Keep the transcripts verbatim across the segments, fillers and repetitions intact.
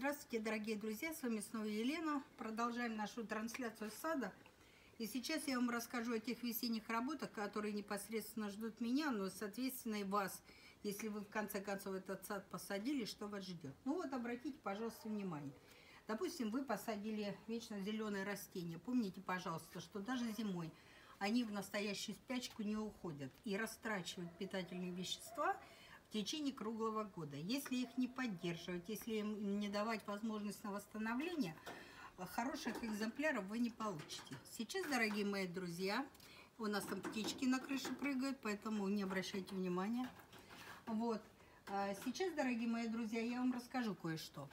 Здравствуйте, дорогие друзья, с вами снова Елена. Продолжаем нашу трансляцию сада. И сейчас я вам расскажу о тех весенних работах, которые непосредственно ждут меня, но, соответственно, и вас, если вы в конце концов этот сад посадили, что вас ждет. Ну вот, обратите, пожалуйста, внимание. Допустим, вы посадили вечно зеленые растения. Помните, пожалуйста, что даже зимой они в настоящую спячку не уходят и растрачивают питательные вещества в течение круглого года. Если их не поддерживать, если им не давать возможность на восстановление, хороших экземпляров вы не получите. Сейчас, дорогие мои друзья, у нас там птички на крыше прыгают, поэтому не обращайте внимания. Вот. Сейчас, дорогие мои друзья, я вам расскажу кое-что.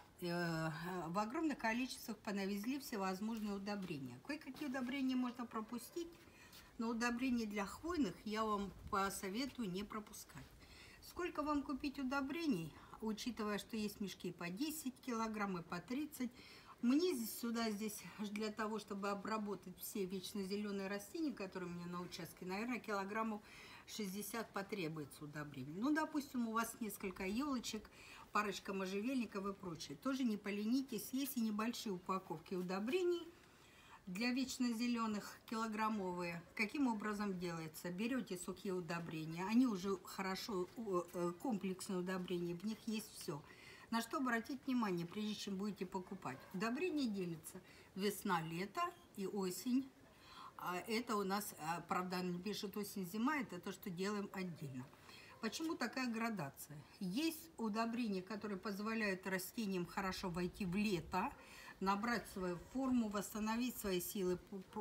В огромных количествах понавезли всевозможные удобрения. Кое-какие удобрения можно пропустить, но удобрения для хвойных я вам посоветую не пропускать. Сколько вам купить удобрений, учитывая, что есть мешки по десять килограмм и по тридцать. Мне здесь сюда здесь для того, чтобы обработать все вечно зеленые растения, которые у меня на участке, наверное, килограммов шестьдесят потребуется удобрений. Ну, допустим, у вас несколько елочек, парочка можжевельников и прочее. Тоже не поленитесь, есть и небольшие упаковки удобрений для вечно зеленых, килограммовые. Каким образом делается? Берете сухие удобрения, они уже хорошо, комплексные удобрения, в них есть все. На что обратить внимание, прежде чем будете покупать? Удобрения делятся весна-лето и осень. Это у нас, правда, не пишет осень-зима, это то, что делаем отдельно. Почему такая градация? Есть удобрения, которые позволяют растениям хорошо войти в лето, набрать свою форму, восстановить свои силы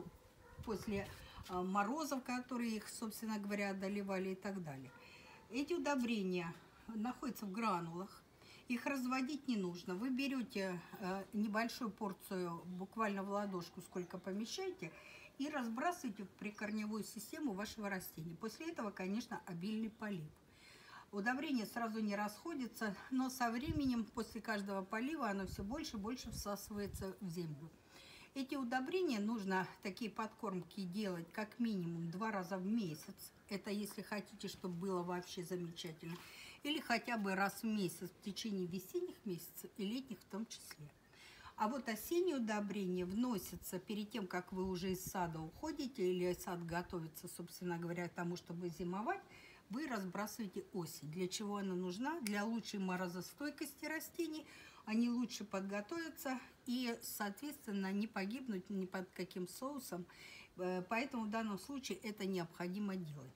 после морозов, которые их, собственно говоря, одолевали и так далее. Эти удобрения находятся в гранулах. Их разводить не нужно. Вы берете небольшую порцию, буквально в ладошку, сколько помещаете, и разбрасываете в прикорневую систему вашего растения. После этого, конечно, обильный полив. Удобрение сразу не расходится, но со временем, после каждого полива, оно все больше и больше всасывается в землю. Эти удобрения нужно, такие подкормки, делать как минимум два раза в месяц. Это если хотите, чтобы было вообще замечательно. Или хотя бы раз в месяц в течение весенних месяцев и летних в том числе. А вот осенние удобрения вносятся перед тем, как вы уже из сада уходите, или сад готовится, собственно говоря, к тому, чтобы зимовать, вы разбрасываете осень. Для чего она нужна? Для лучшей морозостойкости растений. Они лучше подготовятся и, соответственно, не погибнут ни под каким соусом. Поэтому в данном случае это необходимо делать.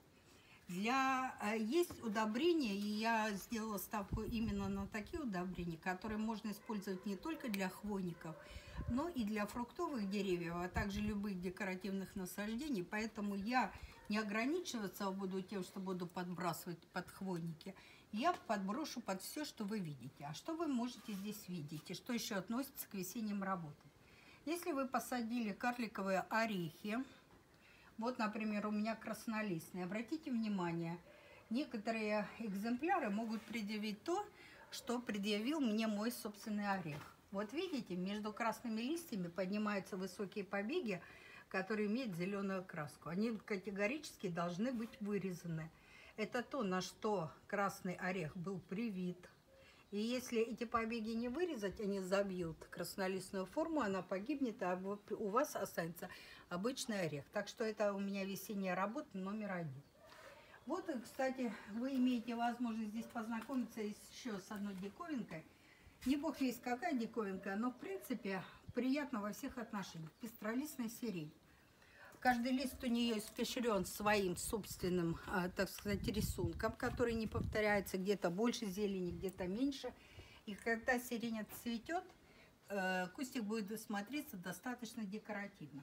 Для, есть удобрения, и я сделала ставку именно на такие удобрения, которые можно использовать не только для хвойников, но и для фруктовых деревьев, а также любых декоративных насаждений. Поэтому я не ограничиваться буду тем, что буду подбрасывать под хвойники. Я подброшу под все, что вы видите. А что вы можете здесь видеть? И что еще относится к весенним работам? Если вы посадили карликовые орехи, вот, например, у меня краснолистные. Обратите внимание, некоторые экземпляры могут предъявить то, что предъявил мне мой собственный орех. Вот видите, между красными листьями поднимаются высокие побеги, которые имеют зеленую краску. Они категорически должны быть вырезаны. Это то, на что красный орех был привит. И если эти побеги не вырезать, они забьют краснолистную форму, она погибнет, а у вас останется обычный орех. Так что это у меня весенняя работа номер один. Вот, кстати, вы имеете возможность здесь познакомиться еще с одной диковинкой. Не бог весть какая диковинка, но в принципе приятно во всех отношениях. Пестролистная сирень. Каждый лист у нее испещрен своим собственным, так сказать, рисунком, который не повторяется, где-то больше зелени, где-то меньше. И когда сирень отцветет, кустик будет смотреться достаточно декоративно.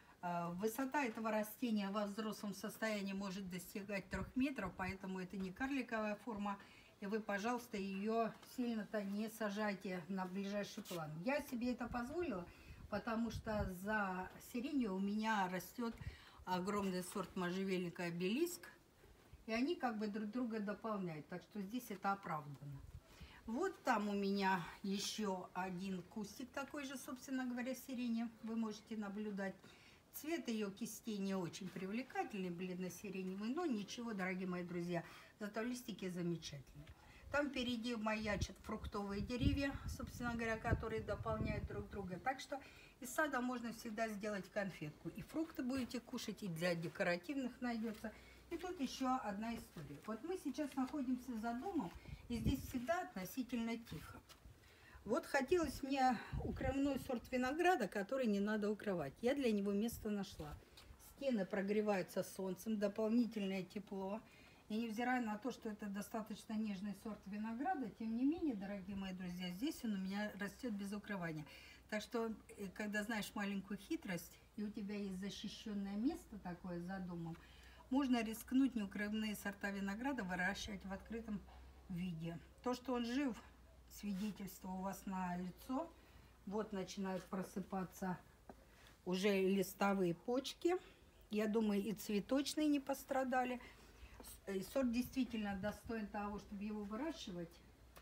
Высота этого растения во взрослом состоянии может достигать трёх метров, поэтому это не карликовая форма. И вы, пожалуйста, ее сильно-то не сажайте на ближайший план. Я себе это позволила, потому что за сиренью у меня растет огромный сорт можжевельника обелиск, и они как бы друг друга дополняют, так что здесь это оправдано. Вот там у меня еще один кустик такой же, собственно говоря, сирени, вы можете наблюдать. Цвет ее кистей не очень привлекательный, бледно-сиреневый, но ничего, дорогие мои друзья, зато листики замечательные. Там впереди маячат фруктовые деревья, собственно говоря, которые дополняют друг друга. Так что из сада можно всегда сделать конфетку. И фрукты будете кушать, и для декоративных найдется. И тут еще одна история. Вот мы сейчас находимся за домом, и здесь всегда относительно тихо. Вот хотелось мне укромной сорт винограда, который не надо укрывать. Я для него место нашла. Стены прогреваются солнцем, дополнительное тепло. И невзирая на то, что это достаточно нежный сорт винограда, тем не менее, дорогие мои друзья, здесь он у меня растет без укрывания. Так что, когда знаешь маленькую хитрость, и у тебя есть защищенное место такое за домом, можно рискнуть неукрывные сорта винограда выращивать в открытом виде. То, что он жив, свидетельство у вас на лицо. Вот начинают просыпаться уже листовые почки. Я думаю, и цветочные не пострадали. И сорт действительно достоин того, чтобы его выращивать.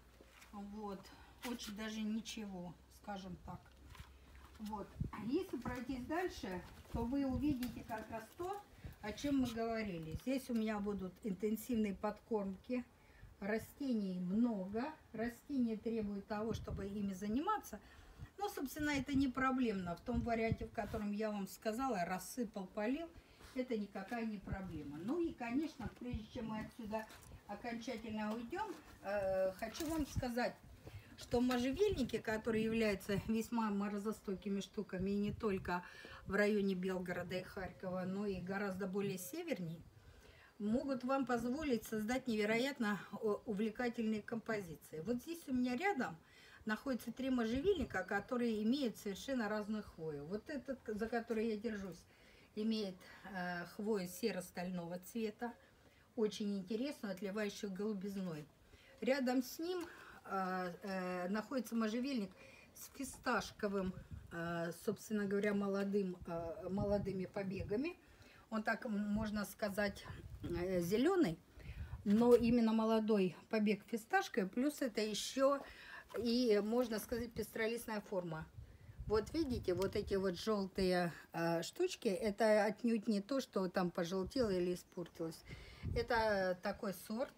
Вот. Очень даже ничего, скажем так. Вот. Если пройтись дальше, то вы увидите как раз то, о чем мы говорили. Здесь у меня будут интенсивные подкормки. Растений много. Растения требуют того, чтобы ими заниматься. Но, собственно, это не проблемно. В том варианте, в котором я вам сказала, рассыпал, полил, это никакая не проблема. Ну и, конечно, прежде чем мы отсюда окончательно уйдем, э, хочу вам сказать, что можжевельники, которые являются весьма морозостойкими штуками, и не только в районе Белгорода и Харькова, но и гораздо более севернее, могут вам позволить создать невероятно увлекательные композиции. Вот здесь у меня рядом находятся три можжевельника, которые имеют совершенно разную хвою. Вот этот, за который я держусь, имеет э, хвою серо-стального цвета, очень интересную, отливающую голубизной. Рядом с ним э, э, находится можжевельник с фисташковым, э, собственно говоря, молодым, э, молодыми побегами. Он так, можно сказать, э, зеленый, но именно молодой побег фисташковый, плюс это еще и, можно сказать, пестролистная форма. Вот видите, вот эти вот желтые э, штучки, это отнюдь не то, что там пожелтело или испортилось. Это такой сорт,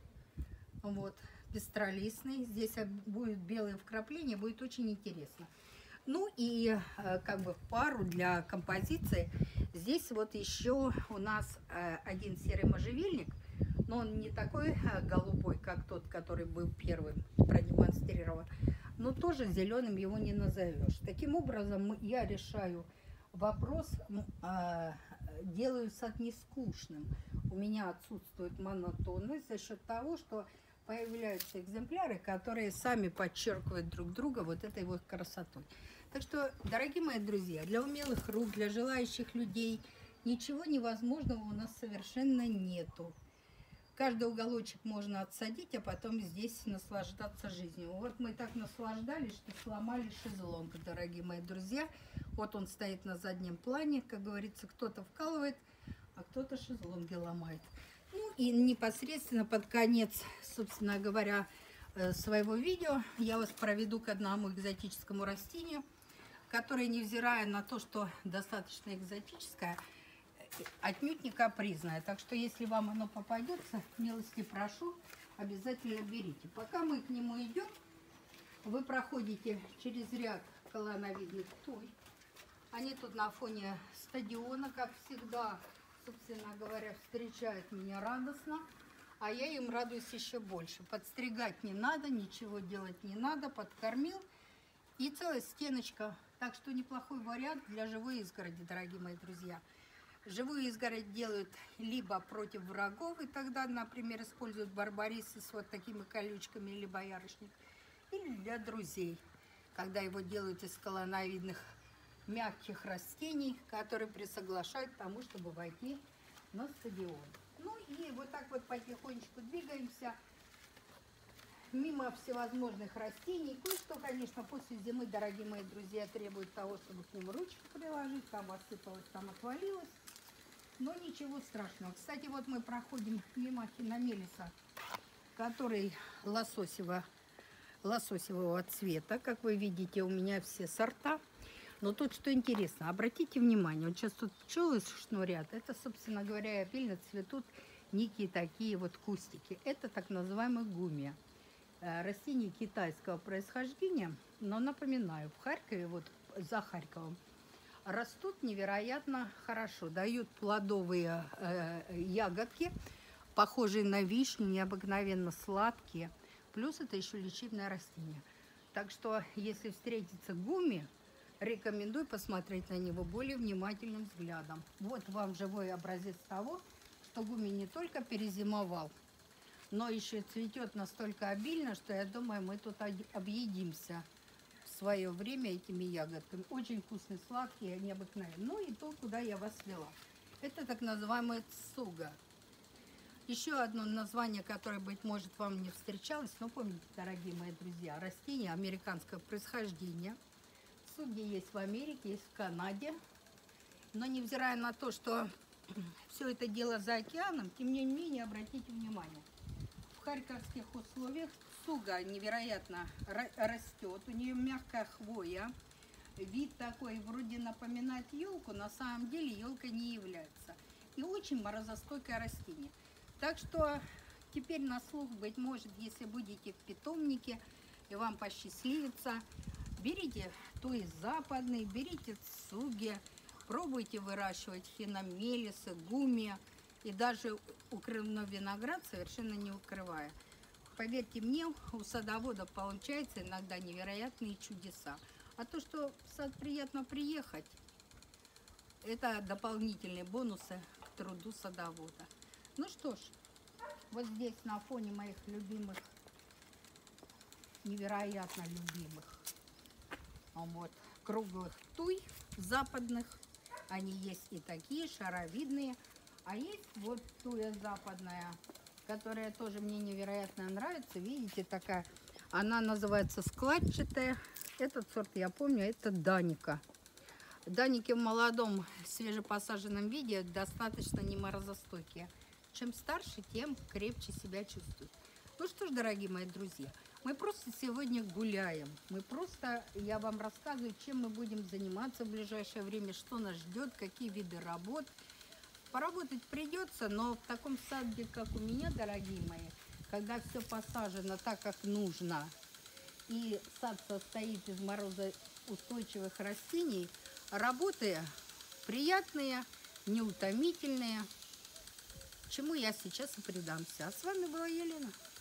вот, пестролистный. Здесь будет белое вкрапление, будет очень интересно. Ну и э, как бы в пару для композиции здесь вот еще у нас э, один серый можжевельник, но он не такой э, голубой, как тот, который был первым продемонстрирован. Но тоже зеленым его не назовешь. Таким образом, я решаю вопрос, э, делаю сад не скучным. У меня отсутствует монотонность за счет того, что появляются экземпляры, которые сами подчеркивают друг друга вот этой вот красотой. Так что, дорогие мои друзья, для умелых рук, для желающих людей ничего невозможного у нас совершенно нету. Каждый уголочек можно отсадить, а потом здесь наслаждаться жизнью. Вот мы так наслаждались, что сломали шезлонг, дорогие мои друзья. Вот он стоит на заднем плане. Как говорится, кто-то вкалывает, а кто-то шезлонги ломает. Ну и непосредственно под конец, собственно говоря, своего видео я вас проведу к одному экзотическому растению, которое, невзирая на то, что достаточно экзотическое, отнюдь не капризная. Так что, если вам оно попадется, милости прошу, обязательно берите. Пока мы к нему идем, вы проходите через ряд колонновидных туй. Они тут на фоне стадиона, как всегда, собственно говоря, встречают меня радостно. А я им радуюсь еще больше. Подстригать не надо, ничего делать не надо. Подкормил. И целая стеночка. Так что неплохой вариант для живой изгороди, дорогие мои друзья. Живую изгородь делают либо против врагов, и тогда, например, используют барбарисы с вот такими колючками или боярышник, или для друзей, когда его делают из колонновидных мягких растений, которые присоглашают к тому, чтобы войти на стадион. Ну и вот так вот потихонечку двигаемся мимо всевозможных растений. Кое-что, конечно, после зимы, дорогие мои друзья, требует того, чтобы к ним ручку приложить. Там осыпалось, там отвалилось. Но ничего страшного. Кстати, вот мы проходим мимо хиномелиса, который лососево, лососевого цвета. Как вы видите, у меня все сорта. Но тут что интересно, обратите внимание, вот сейчас тут пчелы шнурят. Это, собственно говоря, обильно цветут некие такие вот кустики. Это так называемая гумия. э, растений китайского происхождения, но напоминаю, в Харькове, вот за Харьковом, растут невероятно хорошо, дают плодовые э, ягодки, похожие на вишню, необыкновенно сладкие. Плюс это еще лечебное растение. Так что, если встретится гуми, рекомендую посмотреть на него более внимательным взглядом. Вот вам живой образец того, что гуми не только перезимовал, но еще цветет настолько обильно, что я думаю, мы тут объедимся в свое время этими ягодками. Очень вкусные, сладкие, необыкновенные. Ну и то, куда я вас вела. Это так называемая цуга. Еще одно название, которое, быть может, вам не встречалось, но помните, дорогие мои друзья, растение американского происхождения. Цуги есть в Америке, есть в Канаде. Но невзирая на то, что все это дело за океаном, тем не менее, обратите внимание, в харьковских условиях цуга невероятно растет, у нее мягкая хвоя, вид такой вроде напоминает елку, на самом деле елка не является. И очень морозостойкое растение. Так что теперь на слух, быть может, если будете в питомнике и вам посчастливится, берите то есть западный, берите цуги, пробуйте выращивать хиномелисы, гумия и даже укрывной виноград, совершенно не укрывая. Поверьте мне, у садоводов получается иногда невероятные чудеса. А то, что в сад приятно приехать, это дополнительные бонусы к труду садовода. Ну что ж, вот здесь на фоне моих любимых, невероятно любимых, вот, круглых туй западных. Они есть и такие, шаровидные. А есть вот туя западная, которая тоже мне невероятно нравится. Видите, такая, она называется складчатая. Этот сорт я помню, это Даника. Даники в молодом, свежепосаженном виде достаточно неморозостойкие. Чем старше, тем крепче себя чувствуют. Ну что ж, дорогие мои друзья, мы просто сегодня гуляем. Мы просто, я вам рассказываю, чем мы будем заниматься в ближайшее время, что нас ждет, какие виды работ. Поработать придется, но в таком саде, как у меня, дорогие мои, когда все посажено так, как нужно, и сад состоит из морозоустойчивых растений, работы приятные, неутомительные, чему я сейчас и предамся. А с вами была Елена.